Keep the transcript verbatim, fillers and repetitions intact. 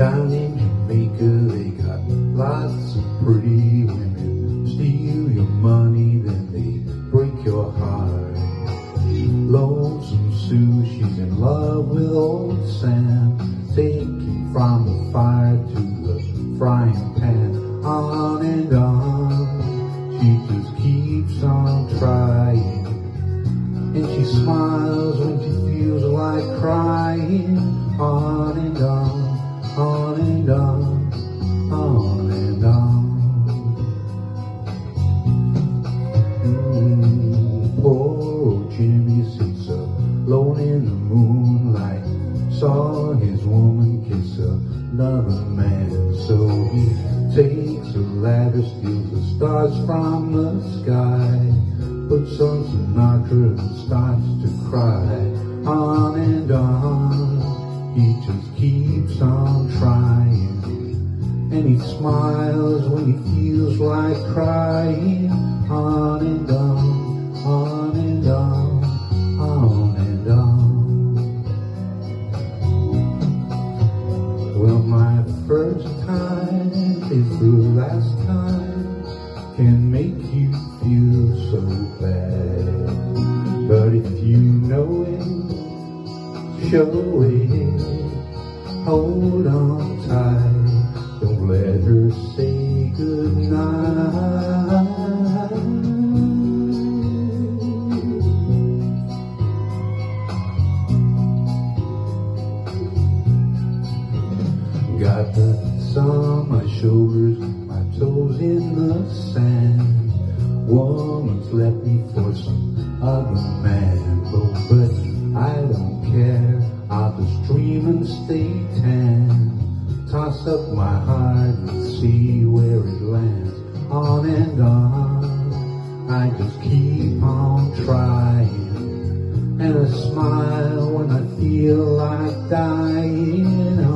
Down in Jamaica they got lots of pretty women. Steal your money, then they break your heart. Lonesome Sue, she's in love with old Sam, taking from the fire to the frying pan. On and on, she just keeps on trying, and she smiles when she feels like crying. On and on, on and on, on and on. Mm, poor old Jimmy sits alone in the moonlight, saw his woman kiss another man. So he takes a ladder, steals the stars from the sky, puts on Sinatra and starts to cry. On and on, he just keeps on trying, and he smiles when he feels like crying. On and on, on and on, on and on. Well, my first time is the last time, can make you feel so bad. But if you know it, show it, hold on tight, don't let her say goodnight. Got the sun on my shoulders, my toes in the sand. Woman's left me for some other man, oh, but I don't care, I'll just dream and stay tan. Toss up my heart and see where it lands. On and on, I just keep on trying, and I smile when I feel like dying.